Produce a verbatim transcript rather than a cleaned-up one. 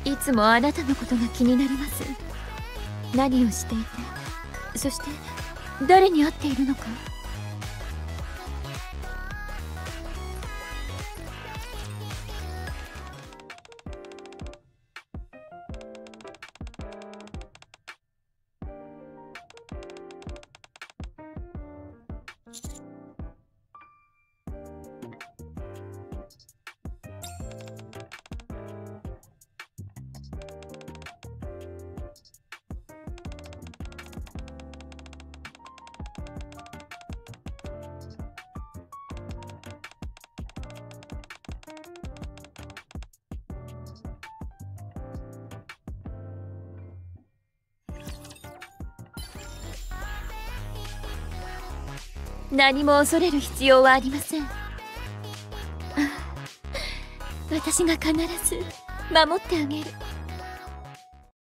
いつもあなたのことが気になります。何をしていて、そして誰に会っているのか。何も恐れる必要はありません。ああ、私が必ず守ってあげる。